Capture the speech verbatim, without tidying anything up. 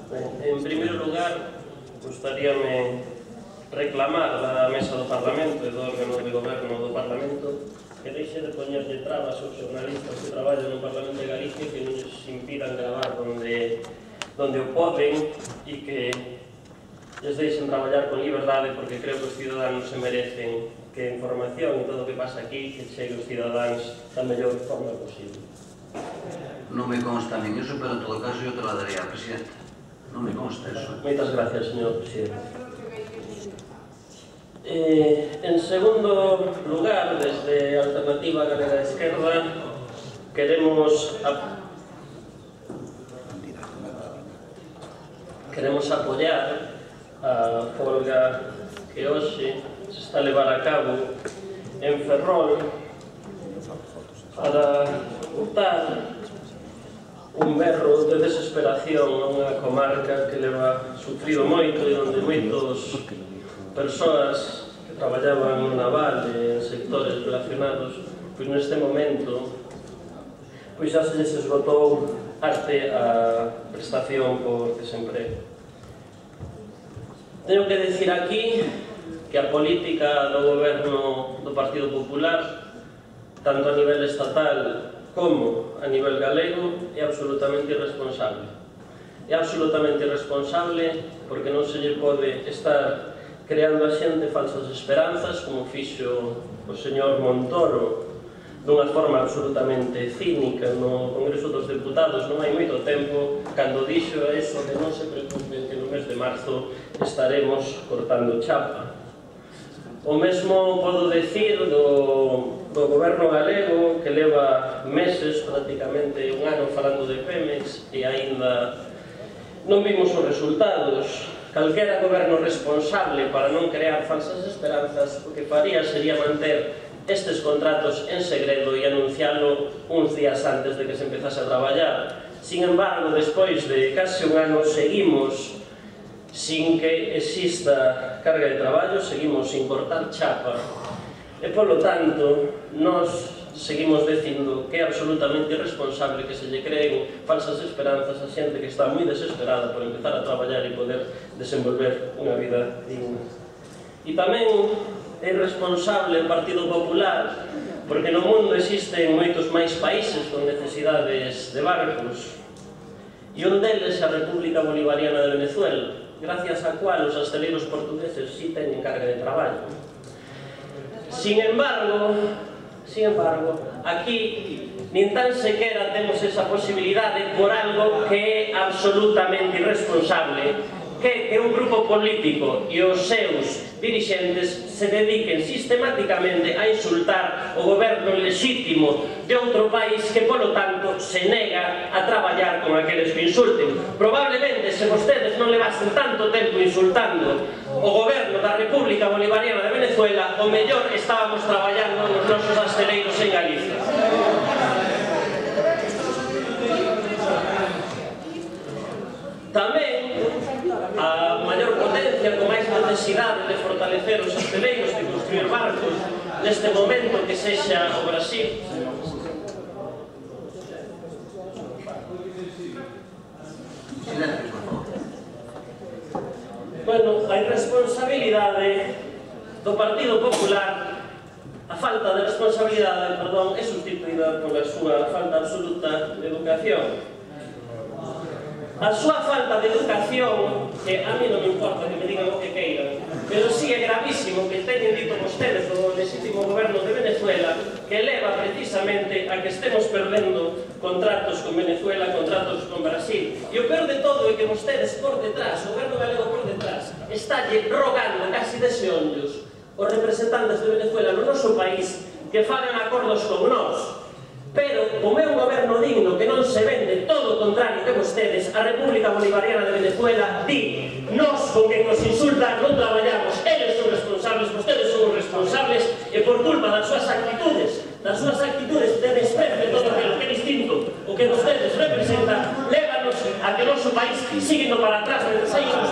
En primeiro lugar, gustaríame reclamar da Mesa do Parlamento e do órgano de goberno do Parlamento que deixe de poñerlle trabas aos xornalistas que traballan no Parlamento de Galicia, que non les impidan gravar onde, onde o poden e que les deixen traballar con liberdade, porque creo que os ciudadanos se merecen que a información e todo o que pasa aquí que chegue aos ciudadanos da mellor forma posible. Non me consta a min iso, pero en todo caso eu te lo daría al presidente. Non me consta eso. Moitas gracias, señor presidente. Eh, en segundo lugar, desde Alternativa Galega de Esquerda, queremos a... queremos apoiar a folga que hoxe se está a levar a cabo en Ferrol para botar un berro de desesperación a unha comarca que leva sufrido moito e onde moitos persoas que traballaban no naval e en sectores relacionados, pois neste momento pois xa se les esgotou até a prestación por desemprego. Tengo que decir aquí que a política do goberno do Partido Popular, tanto a nivel estatal como a nivel galego, é absolutamente irresponsable. É absolutamente irresponsable porque non se lle pode estar creando a xente falsas esperanzas, como fixo o señor Montoro dunha forma absolutamente cínica no Congreso dos Deputados non hai moito tempo, cando dixo eso de non se preocupen que no mes de marzo estaremos cortando chapa. O mesmo podo decir do, do goberno galego, que leva meses, prácticamente un ano falando de Pemex e aínda non vimos os resultados. Calquera goberno responsable para non crear falsas esperanzas o que faría sería manter estes contratos en segredo e anunciálo uns días antes de que se empezase a traballar. Sin embargo, despois de case un ano seguimos sin que exista carga de traballo, seguimos sin cortar chapa e, polo tanto, nós seguimos dicindo que é absolutamente irresponsable que se lle creen falsas esperanzas a xente que está moi desesperada por empezar a traballar e poder desenvolver unha vida digna. E tamén é responsable o Partido Popular porque no mundo existen moitos máis países con necesidades de barcos e un deles é a República Bolivariana de Venezuela, gracias a cual os asteleiros portugueses si teñen carga de traballo. Sin embargo, sin embargo, aquí nin tan sequera temos esa posibilidade por algo que é absolutamente irresponsable, que é un grupo político e os seus dirixentes se dediquen sistemáticamente a insultar o goberno legítimo de outro país que, polo tanto, se nega a traballar con aqueles que insulten. Probablemente, se vostedes non levasen tanto tempo insultando o goberno da República Bolivariana de Venezuela, o mellor estábamos traballando nos nosos asteleiros en Galicia. Tamén, a maior potencia con máis necesidade de fortalecer os asteleiros, de construir barcos, neste momento que sexa o Brasil. Bueno, a irresponsabilidade do Partido Popular, a falta de responsabilidade, perdón, é sustituída pola súa falta absoluta de educación. A súa falta de educación, que a mí non me importa que me digan o que queiran, pero sí é gravísimo que teñen dito vostedes do legítimo goberno de Venezuela, que leva precisamente a que estemos perdendo contratos con Venezuela, contratos con Brasil. E o peor de todo é que vostedes por detrás, o goberno galego por detrás, estálle rogando casi deseonllos os representantes de Venezuela no noso país que fagan acordos con nós. Pero, como é un goberno digno que non se vende, todo o contrario que vostedes, a República Bolivariana de Venezuela di: nós con que nos insultan non traballamos, eles son responsables, vostedes son os responsables, e por culpa das súas actitudes, das súas actitudes de desprecio de todo aquilo que é distinto, o que vostedes representan, lévanos a que o noso país sigue indo para atrás, mentre seguimos